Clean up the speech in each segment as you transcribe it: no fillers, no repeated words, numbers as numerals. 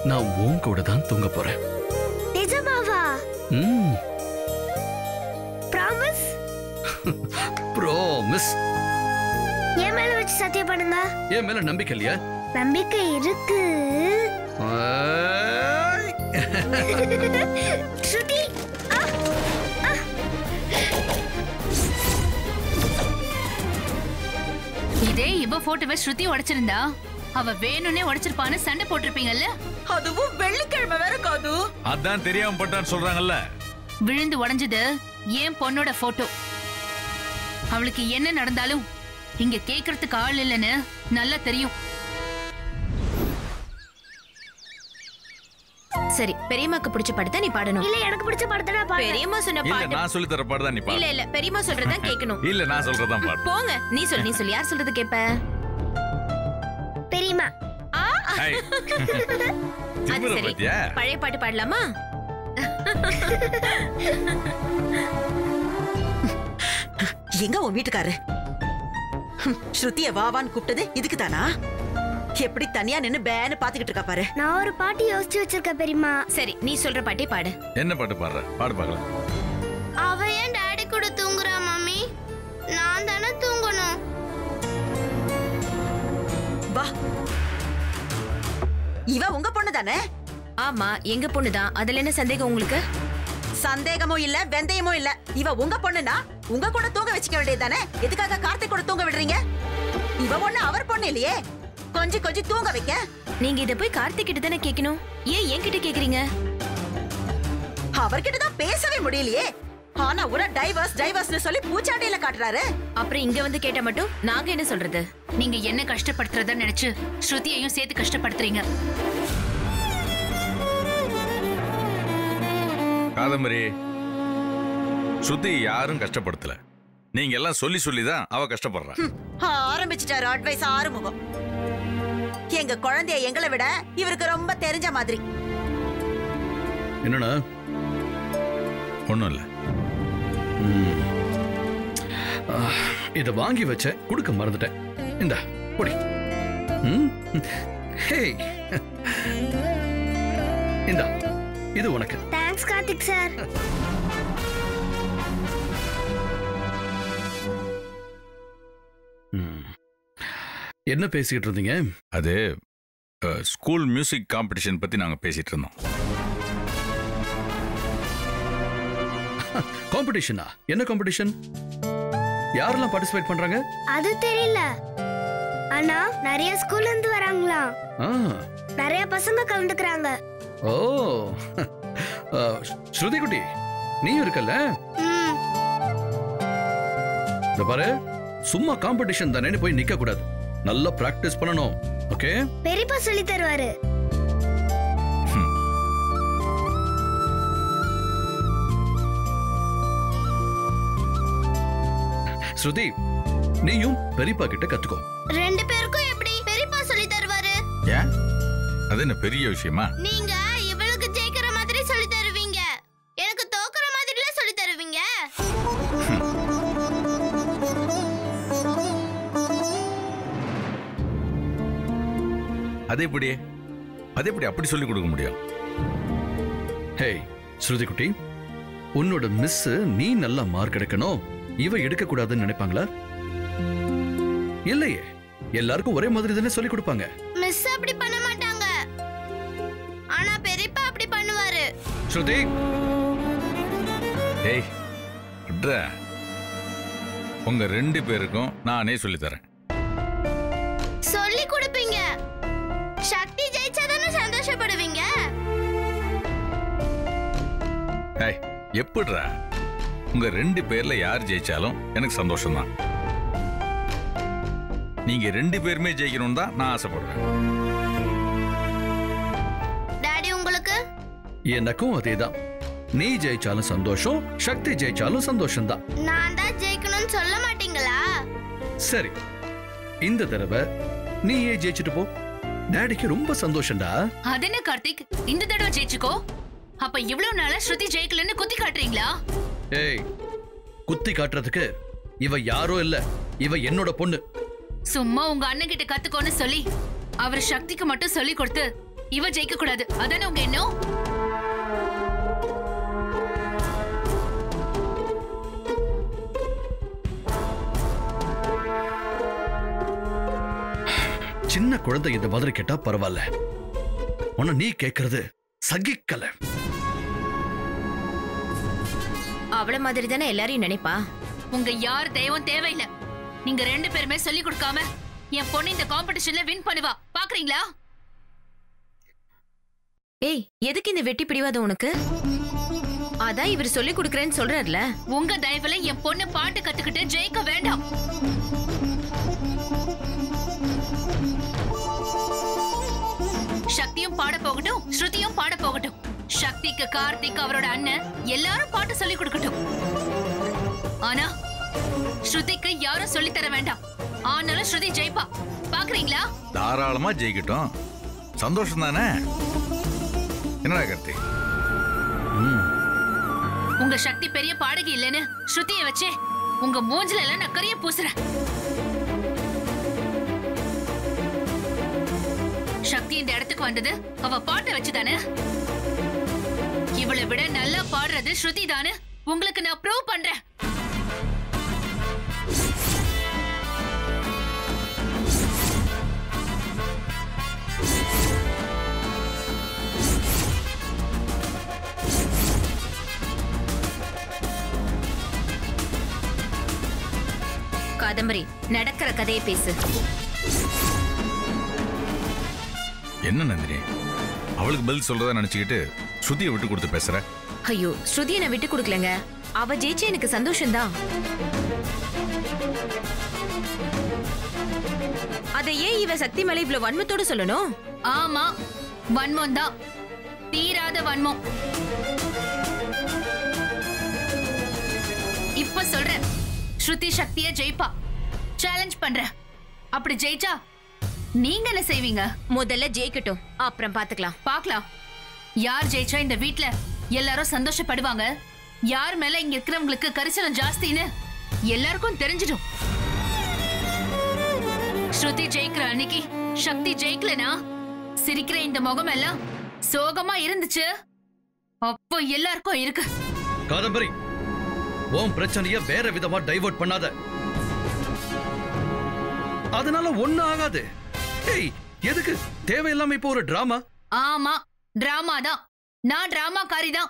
நான் உன் கூட தான் தூங்க போறேன். நிஜமாவா? ப்ராமிஸ்? ப்ராமிஸ். என் மேல வச்சு சத்தியம் பண்ணுங்க. என் மேல நம்பிக்கை இல்லையா? நம்பிக்கை இருக்கு. ஸ்ருதி, இதே இவ போட்டோவை ஸ்ருதி உடைச்சிருந்தா அவ வேணும்னே உடைச்சிருப்பான்னு சண்டை போட்டிருப்பீங்கல்ல? அதுவும் வெள்ளிக்கிழமை வேற காது. அதான் தெரியாம போட்டான்னு சொல்றாங்கல்ல. விழுந்து உடைஞ்சது ஏன் பொண்ணோட போட்டோ. அவளுக்கு என்ன நடந்தாலும் இங்க கேக்குறதுக்கு ஆள் இல்லைன்னு நல்லா தெரியும். சரி, பெரியம்மாக்கு பிடிச்ச பாட்டு தான் நீ பாடணும். இல்ல எனக்கு பிடிச்ச பாட்டு தான் பாடு. பெரியம்மா சொன்ன இல்ல பாட்டு. நான் சொல்லி தர பாட்டு தான் நீ பாடு. இல்ல இல்ல, பெரியம்மா சொல்றத கேட்கணும். இல்ல நான் சொல்றத பாடு. போங்க, நீ சொல்லு யார் சொல்றது கேப்ப? பெரியம்மா. ஹாய். அது சரி, பழைய பாட்டு பாடலாமா? எங்க உன் வீட்டுக்காரு? ஸ்ருதிய வாவான்னு கூப்பிட்டது இதுக்கு தானா? எப்படி தனியா நின்னு பேன்னு பாத்துக்கிட்டு இருக்கா பாரு. நான் ஒரு பாட்டு யோசிச்சு வச்சிருக்கேன் பெரியம்மா. சரி, நீ சொல்ற பாட்டே பாடு. என்ன பாட்டு பாடுற? பாடு பார்க்கலாம். அவ ஏன் டாடி கூட தூங்குறா மம்மி? நான் தானே தூங்கணும். வா, இவ உங்க பொண்ணு தானே? ஆமா, எங்க பொண்ணுதான். அதுல என்ன சந்தேகம் உங்களுக்கு? சந்தேகமும் இல்ல, வெந்தயமும் இல்ல. இவ உங்க பொண்ணுனா உங்க கூட தூங்க வச்சுக்க வேண்டியதானே? எதுக்காக கார்த்திக் கூட தூங்க விடுறீங்க? இவ ஒண்ணு அவர் பொண்ணு இல்லையே, கொஞ்சம் கொஞ்சம் தூங்க வைக்க. நீங்க இத போய் கார்த்திக் கிட்ட தானே கேட்கணும். ஏன் என்கிட்ட கேக்குறீங்க? அவர்கிட்ட தான் பேசவே முடியலையே. ஆனா ஒரு டைவர்ஸ்னு சொல்லி பூச்சாண்டியில காட்டுறாரு. அப்புறம் இங்க வந்து கேட்டா மட்டும் நாங்க என்ன சொல்றது? நீங்க என்ன கஷ்டப்படுத்துறத நினைச்சு ஸ்ருதியையும் சேர்த்து கஷ்டப்படுத்துறீங்க. காதம்பரி, ஸ்ருதி யாரும் கஷ்டப்படுத்தல. நீங்க எல்லாம் சொல்லி சொல்லிதான் அவ கஷ்டப்படுறா. ஆரம்பிச்சிட்டாரு அட்வைஸ் ஆறுமுகம். எங்க குழந்தைய எங்களை விட இவருக்கு ரொம்ப தெரிஞ்ச மாதிரி. என்னன்னா? ஒண்ணும் இல்ல. இத வாங்கி வச்ச குடுக்க மறந்துட்டேன். இந்தா குடி. ஹேய், இந்தா இது உனக்கு. Thanks Karthik sir. என்ன பேசிட்டு இருந்தீங்க? அது ஸ்கூல் மியூசிக் காம்படிஷன் பத்தி நாங்க பேசிட்டு இருந்தோம். காம்படிஷனா? என்ன காம்படிஷன்? யாரெல்லாம் பார்ட்டிசிபேட் பண்றாங்க? அது தெரியல. ஆனா நிறைய ஸ்கூல்ல இருந்து வராங்களா? நிறைய பசங்க கலந்துக்கறாங்க. ஓ, ஸ்ருதி குட்டி நீ இருக்கல்ல? இந்த பாரு, சும்மா காம்படிஷன் தானே போய் நிக்க கூடாது. நல்லா பிராக்டிஸ் பண்ணணும். ஓகே? பெரியப்பா சொல்லி தருவாரு. ஸ்ருதி, நீயும் பெரியப்பா கிட்ட கத்துக்கோ. ரெண்டு பேருக்கும் எப்படி பெரியப்பா சொல்லி தருவாரு? ஏன்? அது என்ன பெரிய விஷயமா? நீங்க இவளுக்கு ஜெயிக்கிற மாதிரி சொல்லி தருவீங்க, எனக்கு தோக்குற மாதிரில சொல்லி தருவீங்க. அது எப்படி அப்படி சொல்லி கொடுக்க முடியும்? ஹேய் ஸ்ருதி குட்டி, உன்னோட மிஸ் நீ நல்லா மார்க் எடுக்கணும், இவ எடுக்க கூடாதுன்னு நினைப்பாங்களா? இல்லையே, எல்லாருக்கும் ஒரே மாதிரி தானே சொல்லி கொடுப்பாங்க. மிஸ் அப்படி பண்ண மாட்டாங்க, ஆனா பெரியப்பா அப்படி பண்ணுவாரு. ஸ்ருதி, ஏய் விட்ற, உங்க ரெண்டு பேருக்கும் நானே சொல்லி தரேன். சொல்லி கொடுப்பீங்க, சக்தி ஜெயிச்சாதானே சந்தோஷப்படுவீங்க. ஏய் எப்படிடா? உங்க ரெண்டு பேர்ல யார் ஜெயிச்சாலும் எனக்கு சந்தோஷம் தான். நீங்க ரெண்டு பேருமே ஜெயிக்கணும் தான் நான் ஆசைப்படுறேன். டாடி உங்களுக்கு? எனக்கும் அதேதான். நீ ஜெயிச்சாலும் சந்தோஷம், சக்தி ஜெயிச்சாலும் சந்தோஷம் தான். நான் தான் ஜெயிக்கணும்னு சொல்ல மாட்டீங்களா? சரி, இந்த தடவை நீயே ஜெயிச்சிட்டு போ. டாடிக்கு ரொம்ப சந்தோஷம்டா. அது என்ன கார்த்திக், இந்த தடவை ஜெயிச்சுக்கோ. அப்ப இவ்வளவு நாளா ஸ்ருதி ஜெயிக்கலன்னு குத்தி காட்டுறீங்களா? ஏய், குத்தி காட்டுறதுக்கு இவ யாரோ இல்ல, இவ என்னோட பொண்ணு. சும்மா உங்க அண்ணன் கிட்ட கத்துக்கோன்னு சொல்லி அவர் சக்திக்கு மட்டும் சொல்லி கொடுத்து இவ ஜெயிக்க கூடாது, அதானே உங்க எண்ணம்? சின்ன குழந்தை இந்த மாதிரி கேட்டா பரவாயில்ல, உன்னை நீ கேக்குறது சகிக்கல. அவள மாதிரி தானே எல்லாரையும் நினைப்பா. உங்க யார் தெய்வம் தேவையில்லை. நீங்க 2 பேருமே சொல்லி கொடுக்காம என் பொண்ணு இந்த காம்படிஷன்ல வின் பண்ணுவா, பாக்குறீங்களா? ஏய், எதுக்கு இந்த வெட்டி பிடிவாதம் உனக்கு? அதான் இவர் சொல்லி கொடுக்கறேன்னு சொல்றாருல. உங்க தயவுல என் பொண்ணு பாட்டு கத்துக்கிட்டு ஜெயிக்க வேண்டாம். சக்தியும் பாட போகட்டும், ஸ்ருதியும் பாட போகட்டும். சக்திக்கு கார்த்திக், அவரோட அண்ணன் எல்லாரும் பாட்டு சொல்லி கொடுக்கட்டும். ஆனா ஸ்ருதிக்கு யாரும் சொல்லி தர வேண்டாம். ஆனாலும் ஸ்ருதி ஜெயிப்பா, பாக்குறீங்களா? தாராளமா ஜெயிக்கட்டும், சந்தோஷம் தானே? என்னடா கார்த்தி? உங்க சக்தி பெரிய பாடகி இல்லைன்னு ஸ்ருதியை வச்சே உங்க மூஞ்சில எல்லாம் நான் கரிய பூசுறேன். சக்தி இந்த இடத்துக்கு வந்தது அவ பாட்டை வச்சுதானே. இவளை விட நல்லா பாடுறது ஸ்ருதி தானே உங்களுக்கு நான் ப்ரூவ் பண்றேன். காதம்பரி, நடக்கிற கதையை பேசு. என்ன நந்தினி, அவளுக்கு பதில் சொல்றதா நினைச்சுக்கிட்டு ஸ்ருதியை விட்டு கொடுத்து பேசுற? ஐயோ, ஸ்ருதியை நான் விட்டு கொடுக்கலங்க. அவ ஜெயிச்சா எனக்கு சந்தோஷம்தான். அதை ஏன் இவ சக்தி மேல இவ்வளவு வன்மத்தோட சொல்லணும்? ஆமா, வன்மம் தான், தீராத வன்மம். இப்ப சொல்றேன், ஸ்ருதி சக்திய ஜெயிப்பா, சேலஞ்ச் பண்றேன். அப்படி ஜெயிச்சா நீங்க என்ன செய்வீங்க? முதல்ல ஜெயிக்கட்டும், அப்புறம் பாத்துக்கலாம். பாக்கலாம். யார் ஜெயிச்சா இந்த வீட்ல எல்லாரும் சந்தோஷப்படுவாங்க, யார் மேல இங்க இருக்கிறவங்களுக்கு கரிசனம் ஜாஸ்தின்னு எல்லாருக்கும் தெரிஞ்சிடும். ஸ்ருதி ஜெயிக்கிற அன்னைக்கு சக்தி ஜெயிக்கலனா சிரிக்கிற இந்த முகம் எல்லாம் சோகமா இருந்துச்சு, அப்போ எல்லாருக்கும் இருக்கு. காதம்பரி, உன் பிரச்சனைய வேற விதமா டைவர்ட் பண்ணாத, அதனால ஒண்ணு ஆகாது. ஏய், எதுக்கு தேவையில்லாம இப்போ ஒரு டிராமா? ஆமா, டிராமா தான். நான் டிராமா காரிதான்.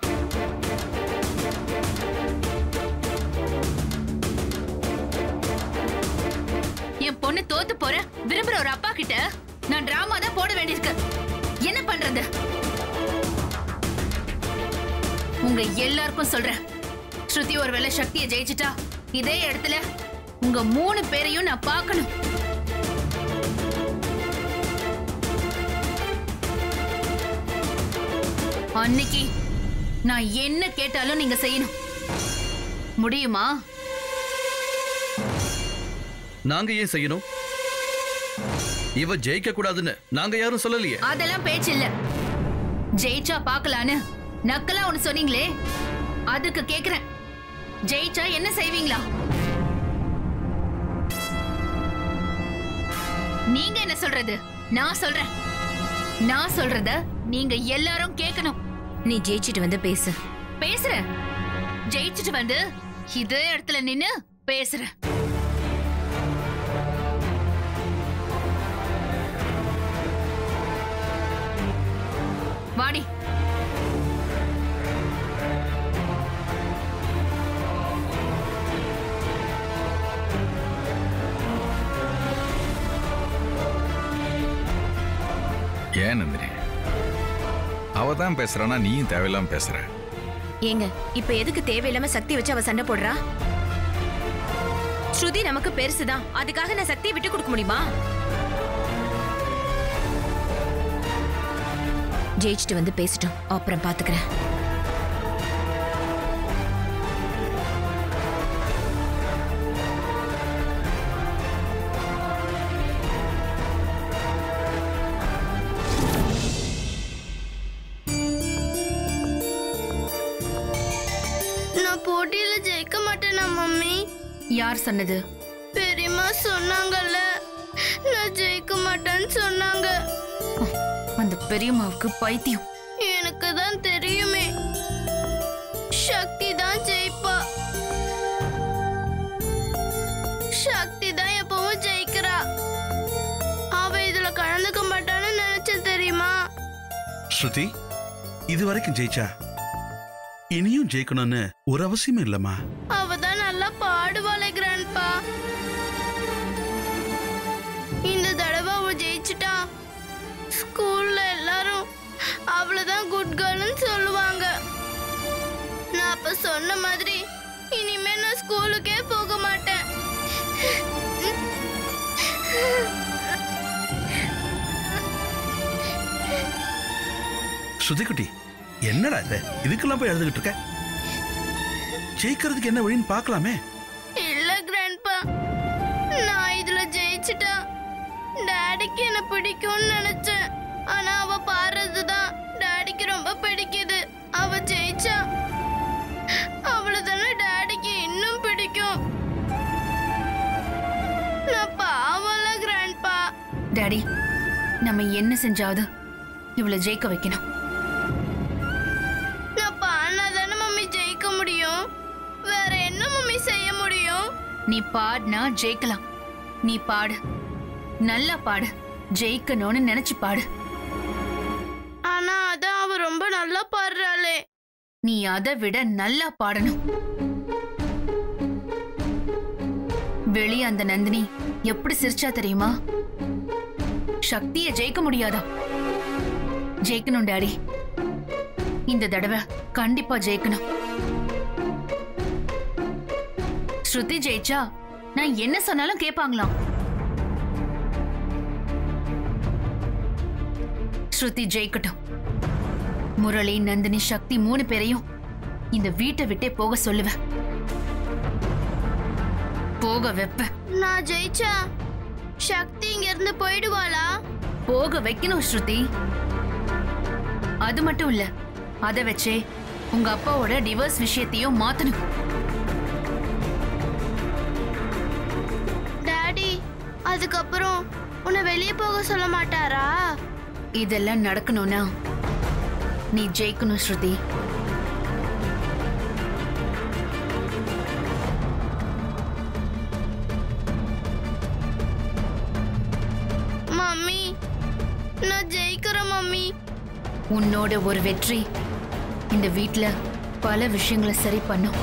என் பொண்ணு தோத்து போற விரும்புற ஒரு அப்பா கிட்ட நான் டிராமா தான் போட வேண்டியிருக்கு. என்ன பண்றது? உங்க எல்லாருக்கும் சொல்றேன், ஸ்ருதி ஒருவேளை சக்தியை ஜெயிச்சிட்டா இதே இடத்துல உங்க 3 பேரையும் நான் பார்க்கணும். அன்னைக்கு நான் என்ன கேட்டாலும் நீங்க செய்யணும். முடியுமா? நாங்க ஏன் செய்யணும்? இவ ஜெயிக்க கூடாதுன்னு நாங்க யாரும் சொல்லலையே. அதெல்லாம் பேச்சு இல்ல. ஜெயிச்சா பாக்கலான்னு நக்கலா ஒண்ணு சொன்னீங்களே, அதுக்கு கேக்குறேன். ஜெயிச்சா என்ன செய்வீங்களா? நீங்க என்ன சொல்றது? நான் சொல்றேன். நான் சொல்றத நீங்க எல்லாரும் கேட்கணும். நீ ஜெயிச்சிட்டு வந்து பேசு. பேசுற. ஜெயிச்சிட்டு வந்து இதே இடத்துல நின்னு பேசுற. வாடி. ஏன் நந்தினி, அவ தான் பேசுறானா நீயும் தேவையில்லாம பேசுற? ஏங்க, இப்ப எதுக்கு தேவையில்லாம சக்தி வச்சு அவ சண்டை போடுறா? ஸ்ருதி நமக்கு பெருசுதான், அதுக்காக நான் சக்தியை விட்டு கொடுக்க முடியுமா? ஜெயிச்சிட்டு வந்து பேசிட்டோம், அப்புறம் பாத்துக்கிறேன். நான் போட்டியில ஜெயிக்க மாட்டேனா மம்மி? யார் சொன்னது? பெரியம்மா சொன்னாங்கல்ல, நான் ஜெயிக்க மாட்டேன்னு சொன்னாங்க. அந்த பெரியம்மாவுக்கு பைத்தியம். எனக்கு தான் தெரியுமே, சக்தி தான் ஜெயிப்பா. சக்தி தான் எப்பவும் ஜெயிக்கிறா. அவ இதுல கலந்துக்க மாட்டான்னு நினைச்ச தெரியுமா? ஸ்ருதி, இது வரைக்கும் ஜெயிச்சா இனியும் ஜெயிக்கணும்னு ஒரு அவசியமே இல்லம்மா. அவ தான் நல்லா பாடுவாளே கிராண்ட்பா. இந்த தடவை அவ ஜெயிச்சிட்டா ஸ்கூல்ல எல்லாரும் அவ்வளவுதான் குட் கேர்ள்னு சொல்லுவாங்க. நான் அப்ப சொன்ன மாதிரி இனிமே நான் ஸ்கூலுக்கே போக மாட்டேன். ஸ்ருதிக்குட்டி, என்னடா இது? இதுக்கெல்லாம் போய் எழுதுகிட்டு இருக்க? ஜெயிக்கிறதுக்கு என்ன வழின்னு பார்க்கலாமே. இல்ல கிராண்ட்பா, நான் இதுல ஜெயிச்சிட்டா டாடிக்கு என்ன பிடிக்கும்னு நினைச்சேன். ஆனா அவ பாடுறதுதான் டாடிக்கு ரொம்ப பிடிக்குது. அவ ஜெயிச்சா அவ்வளவுதானே டாடிக்கு இன்னும் பிடிக்கும். நான் பாவம்ல கிராண்ட்பா. டாடி, நம்ம என்ன செஞ்சாவது இவளை ஜெயிக்க வைக்கணும். நான் பாடினாதானே மம்மி ஜெயிக்க முடியும். வேற என்ன மம்மி செய்ய முடியும்? நீ பாடினா ஜெயிக்கலாம். நீ பாடு, நல்லா பாடு, ஜெயிக்கணும்னு நினைச்சு பாடு. ஆனா அதான் அவ ரொம்ப நல்லா பாடுறாளே. நீ அதை விட நல்லா பாடணும். வெளிய அந்த நந்தினி எப்படி சிரிச்சா தெரியுமா? சக்திய ஜெயிக்க முடியாதா? ஜெயிக்கணும் டாடி, இந்த தடவை கண்டிப்பா ஜெயிக்கணும். ஸ்ருதி ஜெயிச்சா நான் என்ன சொன்னாலும் கேட்பாங்களாம். ஸ்ருதி ஜெயிக்கட்டும். முரளி, நந்தினி, சக்தி 3 பேரையும் இந்த வீட்டை விட்டே போக சொல்லுவேன். போக வைப்பேன். நான் ஜெயிச்சா சக்தி இங்க இருந்து போயிடுவாளா? போக வைக்கணும் ஸ்ருதி. அது மட்டும் இல்ல, அதை வச்சே உங்க அப்பாவோட டிவோர்ஸ் விஷயத்தையும் மாத்தணும். டாடி அதுக்கப்புறம் உன்னை வெளியே போக சொல்ல மாட்டாரா? இதெல்லாம் நடக்கணும்னா நீ ஜெயிக்கணும் ஸ்ருதி. மம்மி, நான் ஜெயிக்கிறேன் மம்மி. உன்னோட ஒரு வெற்றி இந்த வீட்ல பல விஷயங்களை சரி பண்ணும்.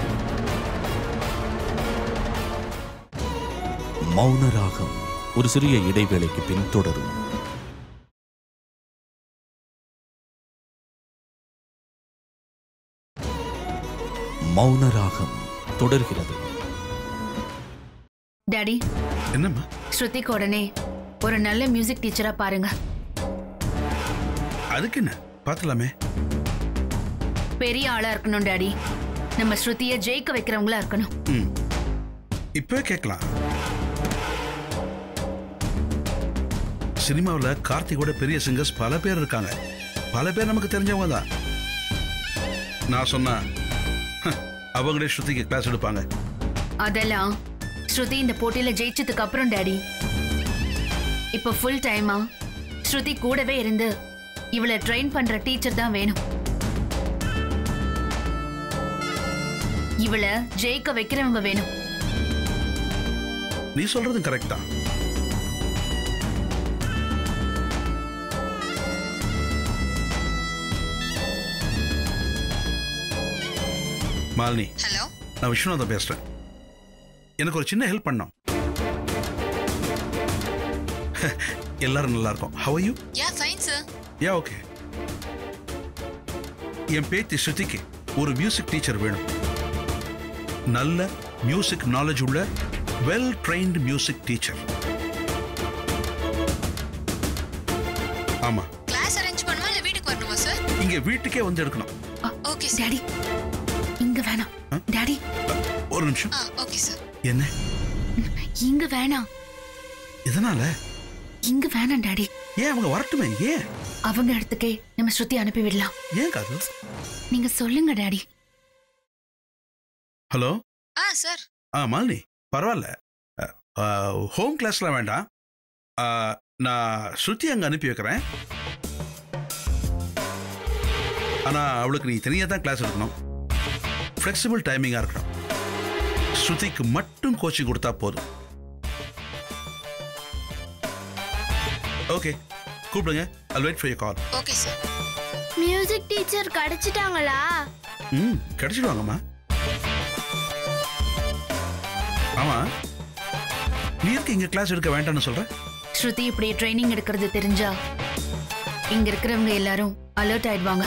மௌன ராகம் ஒரு சிறிய இடைவேளைக்கு பின் தொடரும். மௌன ராகம் தொடர்கிறது. டாடி, என்னம்மா? ஸ்ருதிக்கு உடனே ஒரு நல்ல மியூசிக் டீச்சரா பாருங்க. அதுக்கு என்ன, பார்க்கலாமே. பெரிய ஆளா இருக்கணும் டாடி. நம்ம ஸ்ருதியை ஜெயிக்க வைக்கிறவங்களா இருக்கணும். இப்போ கேட்கலாம். சினிமாவில் கார்த்திகோட பெரிய சிங்கர்ஸ் பல பேர் இருக்காங்க. பல பேர் நமக்கு தெரிஞ்சவங்க தான். நான் சொன்னா அவங்களே ஸ்ருதிக்கு கிளாஸ் எடுப்பாங்க. அதெல்லாம் ஸ்ருதி இந்த போட்டியில ஜெயிச்சதுக்கு அப்புறம் டாடி. இப்ப ஃபுல் டைமா ஸ்ருதி கூடவே இருந்து இவளை ட்ரெயின் பண்ற டீச்சர் தான் வேணும். இவளை ஜெயிக்க வைக்கிறவங்க வேணும். நீ சொல்றது கரெக்ட் தான். மாலினி, ஹலோ, நான் விஸ்வநாதன் பேசுறேன். எனக்கு ஒரு சின்ன ஹெல்ப் பண்ணோம். எல்லாரும் நல்லா இருக்கும். How are you? Yeah, fine sir. Yeah, okay. என் பேத்தி ஸ்ருதிக்கு ஒரு மியூசிக் டீச்சர் வேணும். நல்ல மியூசிக் நாலேஜ் உள்ள வெல் ட்ரெயின்டு மியூசிக் டீச்சர். ஆமா. கிளாஸ் அரேஞ்ச் பண்ணுமா இல்ல வீட்டுக்கு வரணுமா சார்? இங்க வீட்டுக்கே வந்து எடுக்கணும். Okay daddy. இங்க வேணாம் டாடி. ஒரு நிமிஷம். Okay sir. என்ன? இங்க வேணாம். இதனால? இங்க வேணாம் டாடி. ஏன்? அவங்க வரட்டுமே. ஏன்? அவங்க இடத்துக்கே நம்ம ஸ்ருதி அனுப்பி விடலாம். ஏன் காது? நீங்க சொல்லுங்க டாடி. ஹலோ. சார். மாலினி, பரவாயில்ல. ஹோம் கிளாஸ்லாம் வேண்டாம். நான் ஸ்ருதி அங்க அனுப்பி வைக்கிறேன். ஆனால் அவளுக்கு நீ தனியாக தான் கிளாஸ் எடுக்கணும், ஃப்ளெக்சிபிள் டைமிங்காக இருக்கணும். ஸ்ருதிக்கு மட்டும் கோச்சிங் கொடுத்தா போதும். ஓகே, கூப்பிடுங்க. I'll wait for your call. Okay sir. Music teacher கிடைச்சிட்டாங்களா? கிடைச்சிடுவாங்கம்மா. ஆமா, நீ இருக்கு இங்க கிளாஸ் எடுக்க வேண்டாம்னு சொல்ற? ஸ்ருதி இப்படி ட்ரைனிங் எடுக்கிறது தெரிஞ்சா இங்க இருக்கிறவங்க எல்லாரும் அலர்ட் ஆயிடுவாங்க.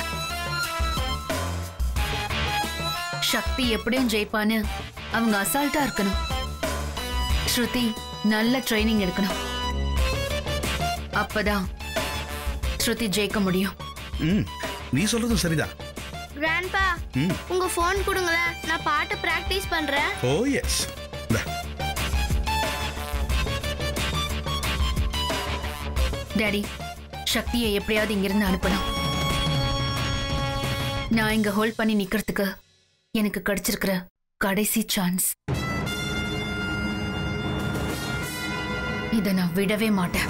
சக்தி எப்படியும் ஜெயிப்பான்னு அவங்க அசால்ட்டா இருக்கணும். ஸ்ருதி நல்ல ட்ரைனிங் எடுக்கணும். அப்பதான் ஸ்ருதி ஜெயிக்க முடியும். நீ சொல்றதும் சரிதான். கிராண்ட்பா, உங்க போன் கொடுங்களேன், நான் பாட்டு பிராக்டிஸ் பண்றேன். ஓ எஸ். டாடி, சக்தியை எப்படியாவது இங்கிருந்து அனுப்பணும். நான் இங்க ஹோல்ட் பண்ணி நிக்கிறதுக்கு எனக்கு கிடைச்சிருக்கிற கடைசி சான்ஸ். இதை நான் விடவே மாட்டேன்.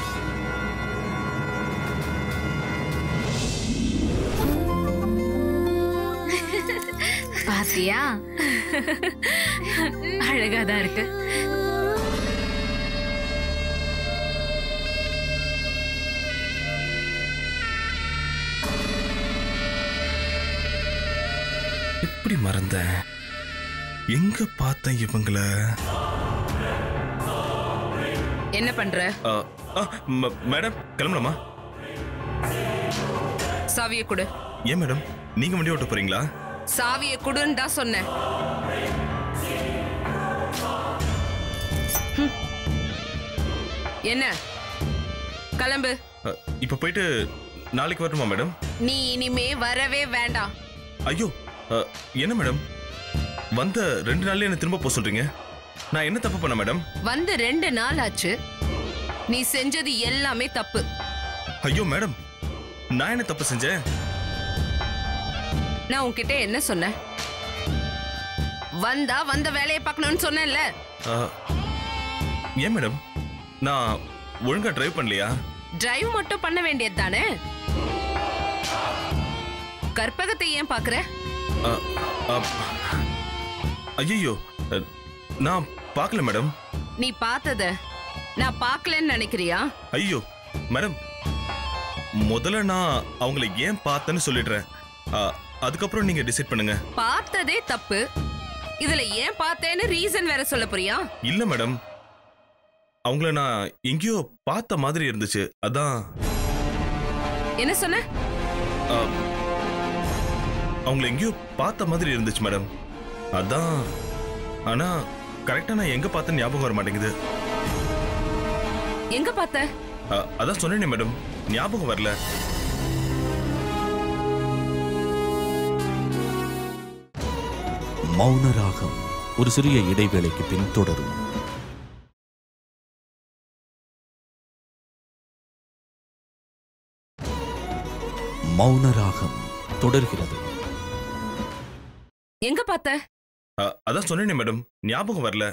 பாத்தியா, அழகாதான் இருக்கு. எப்படி மறந்தேன்? எங்க பார்த்தேன் இவங்கள? என்ன பண்ற? மேடம் கிளம்பலாமா? சாவியை கொடு. ஏன் மேடம், நீங்க வண்டி ஓட்ட போறீங்களா? சாவியை கொடுன்னு தான் சொன்னேன். என்ன கிளம்பு. இப்ப போயிட்டு நாளைக்கு வரணுமா மேடம்? நீ இனிமே வரவே வேண்டாம். ஐயோ, என்ன மேடம், வந்த 2 நாள்ல என்ன திரும்ப போக சொல்றீங்க? நான் என்ன தப்பு பண்ண மேடம்? வந்து 2 நாள் ஆச்சு. நீ செஞ்சது எல்லாமே தப்பு. ஐயோ மேடம், நான் என்ன தப்பு செஞ்சேன்? நான் உன்கிட்ட என்ன சொன்னேன்? வந்த வேலையை பார்க்கணும்னு சொன்னேன்ல. ஏன் மேடம், நான் ஒழுங்கா டிரைவ் பண்ணலையா? டிரைவ் மட்டும் பண்ண வேண்டியது தானே. கற்பகத்தை ஏன் பாக்குற? ஐயோ, நான் பார்க்கல மேடம். நீ பார்த்தத நான் பார்க்கலன்னு நினைக்கிறியா? ஐயோ மேடம், முதல்ல நான் அவங்களை ஏன் பார்த்தேன்னு சொல்லிடுறேன், அதுக்கப்புறம் நீங்க டிசைட் பண்ணுங்க. பார்த்ததே தப்பு, இதுல ஏன் பார்த்தேன்னு ரீசன் வேற சொல்ல போறியா? இல்ல மேடம், அவங்கள நான் எங்கேயோ பார்த்த மாதிரி இருந்துச்சு, அதான். என்ன சொன்ன? அவங்கள எங்கேயோ பார்த்த மாதிரி இருந்துச்சு மேடம், அதான். ஆனா கரெக்டா நான் எங்க பார்த்தேன்னு ஞாபகம் வர மாட்டேங்குது. எங்க பார்த்த? அதான் சொன்னேனே மேடம், ஞாபகம் வரல. மௌன ராகம் ஒரு சிறிய இடைவேளைக்கு பின் தொடரும். மௌன ராகம் தொடர்கிறது. எங்க பார்த்த? அதான் சொன்னேனே மேடம், ஞாபகம் வரல.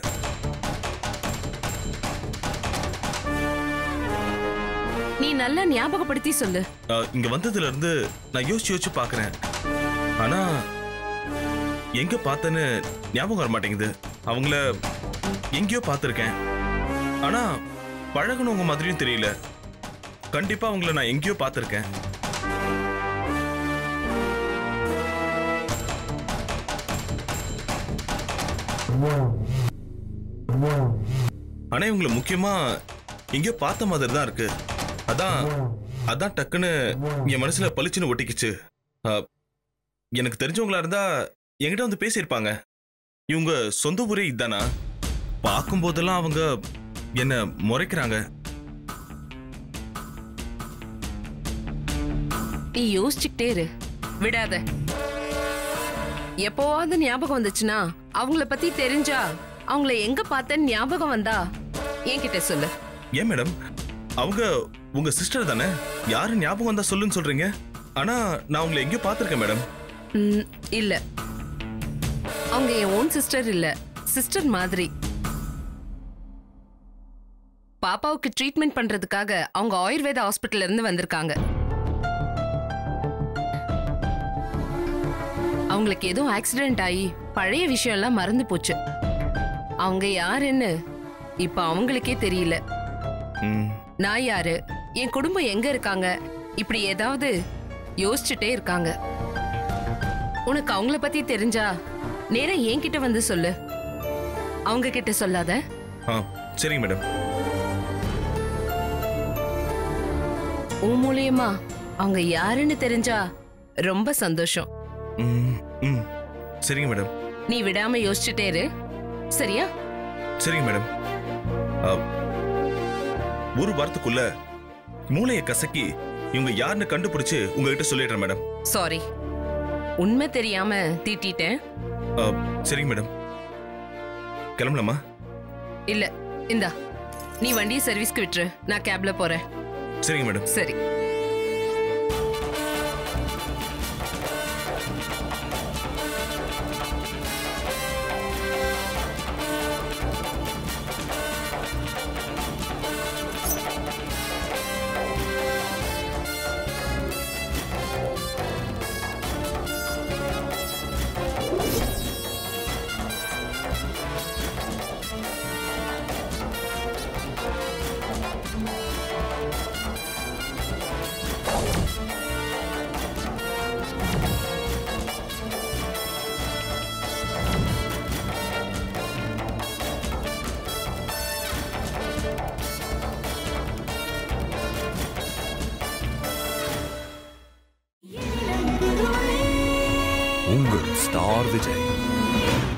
நீ நல்லா ஞாபகப்படுத்தி சொல்லு. இங்க வந்ததுல இருந்து நான் யோசிச்சு பாக்குறேன், ஆனா எங்க பார்த்தேன்னு ஞாபகம் வர மாட்டேங்குது. அவங்கள எங்கேயோ பார்த்திருக்கேன், ஆனா பழகணுங்க மாதிரியும் தெரியல. கண்டிப்பா அவங்கள நான் எங்கேயோ பார்த்திருக்கேன். ஆனா இவங்களை முக்கியமா எங்கேயோ பார்த்த மாதிரி தான் இருக்கு. அதான் டக்குன்னு என் மனசுல பளிச்சுன்னு ஒட்டிக்கிச்சு. எனக்கு தெரிஞ்சவங்களா இருந்தா என்கிட்ட வந்து பேசியிருப்பாங்க. இவங்க சொந்த ஊரே இதுதானா? பார்க்கும் போதெல்லாம் அவங்க என்ன முறைக்கிறாங்க. நீ யோசிச்சுக்கிட்டே இரு, விடாத. எப்போவாவது ஞாபகம் வந்துச்சுன்னா, அவங்கள பத்தி தெரிஞ்சா, அவங்கள எங்க பார்த்தேன்னு ஞாபகம் வந்தா என்கிட்ட சொல்லு. ஏன் மேடம், அவங்க உங்க சிஸ்டர் தானே? யாரு ஞாபகம் வந்தா சொல்லுன்னு சொல்றீங்க? ஆனா நான் அவங்களை எங்கேயோ பார்த்திருக்கேன் மேடம். இல்ல, அவங்க என் ஓன் சிஸ்டர் இல்ல, சிஸ்டர் மாதிரி. பாப்பாவுக்கு ட்ரீட்மெண்ட் பண்றதுக்காக அவங்க ஆயுர்வேத ஹாஸ்பிட்டல்ல இருந்து வந்திருக்காங்க. அவங்களுக்கு ஏதோ ஆக்சிடென்ட் ஆகி பழைய விஷயம் எல்லாம் மறந்து போச்சு. அவங்க யாருன்னு இப்ப அவங்களுக்கே தெரியல. நான் யாரு, என் குடும்பம் எங்க இருக்காங்க, இப்படி ஏதாவது யோசிச்சுட்டே இருக்காங்க. உனக்கு அவங்கள பத்தி தெரிஞ்சா நேரா என்கிட்ட வந்து சொல்லு, அவங்க கிட்ட சொல்லாத. சரிங்க மேடம். உன் மூலியமா அவங்க யாருன்னு தெரிஞ்சா ரொம்ப சந்தோஷம். சரிங்க மேடம். நீ விடாம யோசிச்சுட்டே இரு, சரியா? சரிங்க மேடம். ஒரு வாரத்துக்குள்ள மூளையை கசக்கி இவங்க யாருன்னு கண்டுபிடிச்சு உங்ககிட்ட சொல்லிடுறேன் மேடம். சாரி, உண்மை தெரியாம திட்டிட்டேன். சரிங்க மேடம். கிளம்பலாமா? இல்ல, இந்தா நீ வண்டியை சர்வீஸ்க்கு விட்டுரு, நான் கேப்ல போறேன். சரிங்க மேடம். சரி. உங்கள் ஸ்டார் விஜய்.